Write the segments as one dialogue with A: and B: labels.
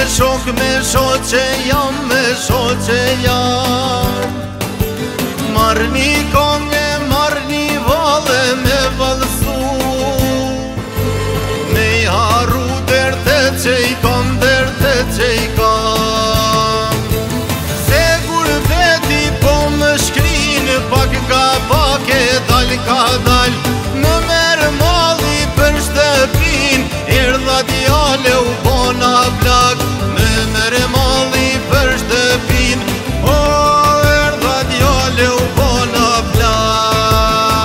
A: shok me shoqe jam, me shoqe jam. Marr një konge, marr një vale me valsu, me I haru derte që I kam, derte që I kam. Se gurbeti po më shkrin, pak ka pak e dal ka dal, më merë mali për shtëpin, erdha djale u bona plak, më merë mali për shtëpin, o erdha djale u bona plak.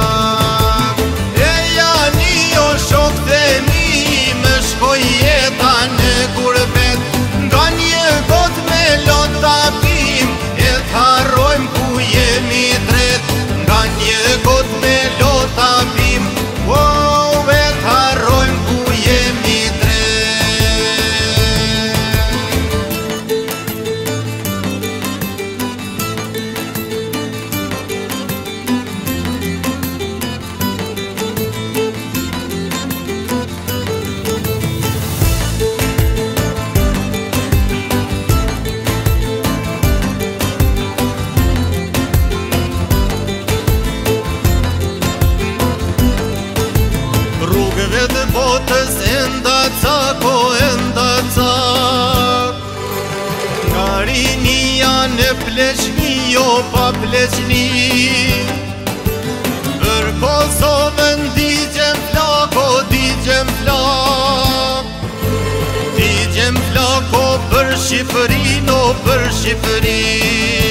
A: E jani o shok të mi, më shkoj jeta në gurbet, nga një got me lota pim, e t'harrojm ku jemi dret, nga një got me lota pim, wow, e t'harrojm ku jemi dret. Rrugëve të botës enda cak, o enda cak, nga rinia në pleqni, jo pa pleqni. Për Kosovën digjem flak, o digjem flak, digjem flak, o për Shqipërin, o për Shqipërin.